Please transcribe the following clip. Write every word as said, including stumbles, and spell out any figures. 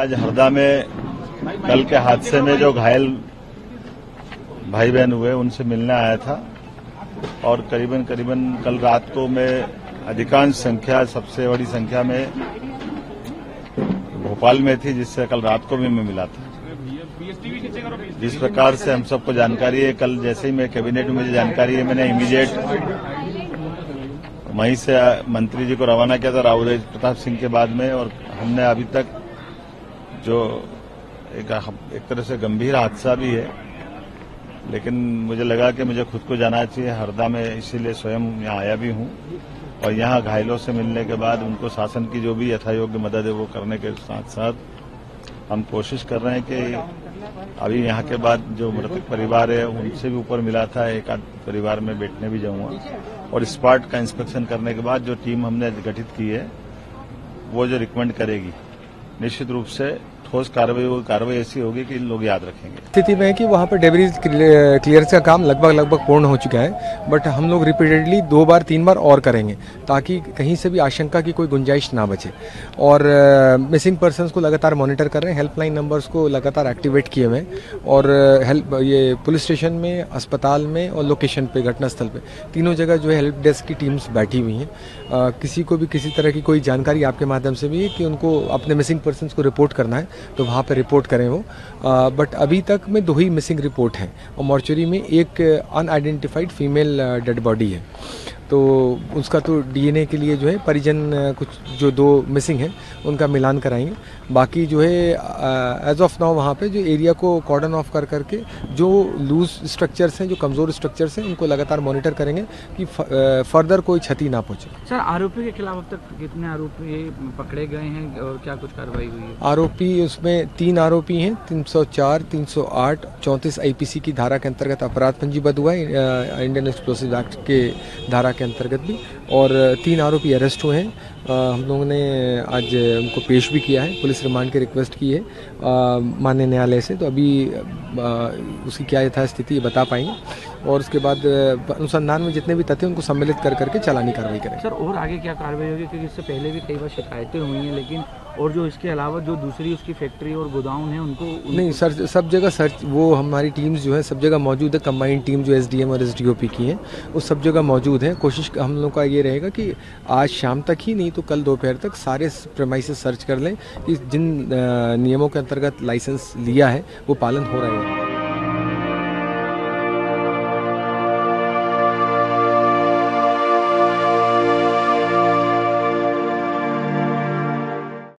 आज हरदा में कल के हादसे में जो घायल भाई बहन हुए उनसे मिलने आया था और करीबन करीबन कल रात को मैं अधिकांश संख्या सबसे बड़ी संख्या में भोपाल में थी, जिससे कल रात को भी मैं मिला था। जिस प्रकार से हम सबको जानकारी है, कल जैसे ही मैं कैबिनेट में मुझे जानकारी है, मैंने इमीडिएट वहीं से मंत्री जी को रवाना किया था राव प्रताप सिंह के बाद में। और हमने अभी तक जो एक, एक तरह से गंभीर हादसा भी है, लेकिन मुझे लगा कि मुझे खुद को जाना चाहिए हरदा में, इसीलिए स्वयं यहाँ आया भी हूँ। और यहाँ घायलों से मिलने के बाद उनको शासन की जो भी यथायोग्य मदद है वो करने के साथ साथ हम कोशिश कर रहे हैं कि अभी यहाँ के बाद जो मृतक परिवार है उनसे भी ऊपर मिला था, एक आध परिवार में बैठने भी जाऊंगा। और स्पॉट का इंस्पेक्शन करने के बाद जो टीम हमने गठित की है वो जो रिकमेंड करेगी, निश्चित रूप से ठोस कार्रवाई होगी, कार्रवाई ऐसी होगी कि लोग याद रखेंगे। स्थिति में है कि वहाँ पर डेब्रिज क्लियरेंस का काम लगभग लगभग पूर्ण हो चुका है, बट हम लोग रिपीटेडली दो बार तीन बार और करेंगे ताकि कहीं से भी आशंका की कोई गुंजाइश ना बचे। और मिसिंग पर्सन्स को लगातार मॉनिटर कर रहे हैं, हेल्पलाइन नंबर्स को लगातार एक्टिवेट किए हुए हैं। और हेल्प ये पुलिस स्टेशन में, अस्पताल में और लोकेशन पे, घटनास्थल पे, तीनों जगह जो है हेल्प डेस्क की टीम्स बैठी हुई हैं। किसी को भी किसी तरह की कोई जानकारी आपके माध्यम से भी है कि उनको अपने मिसिंग पर्सन्स को रिपोर्ट करना है तो वहाँ पर रिपोर्ट करें वो। आ, बट अभी तक में दो ही मिसिंग रिपोर्ट हैं और मॉर्चरी में एक अनआइडेंटिफाइड फीमेल डेड बॉडी है। तो उसका तो डीएनए के लिए जो है परिजन कुछ जो दो मिसिंग हैं उनका मिलान कराएंगे। बाकी जो है एज ऑफ नाउ वहाँ पे जो एरिया को कॉर्डन ऑफ कर करके जो लूज स्ट्रक्चर्स हैं, जो कमज़ोर स्ट्रक्चर्स हैं, उनको लगातार मॉनिटर करेंगे कि फर्दर कोई क्षति ना पहुँचे। सर, आरोपी के खिलाफ अब तक कितने आरोपी पकड़े गए हैं और क्या कुछ कार्रवाई हुई है? आरोपी उसमें तीन आरोपी हैं, तीन सौ चार, तीन सौ आठ, चौंतीस आईपीसी की धारा के अंतर्गत अपराध पंजीबद्ध हुआ है, इंडियन एक्सप्लोसिव एक्ट के धारा के अंतर्गत भी। और तीन आरोपी अरेस्ट हुए हैं। हम लोगों ने आज उनको पेश भी किया है, पुलिस रिमांड की रिक्वेस्ट की है माननीय न्यायालय से। तो अभी आ, उसकी क्या यथास्थिति बता पाएंगे और उसके बाद अनुसंधान में जितने भी तथ्य उनको सम्मिलित कर करके चालानी कार्रवाई करें। सर, और आगे क्या कार्रवाई होगी, क्योंकि इससे पहले भी कई बार शिकायतें हुई हैं, लेकिन और जो इसके अलावा जो दूसरी उसकी फैक्ट्री और गोदाउन है उनको, उनको नहीं सर, सब जगह सर्च, वो हमारी टीम्स जो है सब जगह मौजूद है। कंबाइंड टीम जो एसडीएम और एसडीओपी की है वो सब जगह मौजूद है। कोशिश हम लोग का ये रहेगा कि आज शाम तक ही नहीं तो कल दोपहर तक सारे प्रेमाइसेस सर्च कर लें कि जिन नियमों के अंतर्गत लाइसेंस लिया है वो पालन हो रहा है।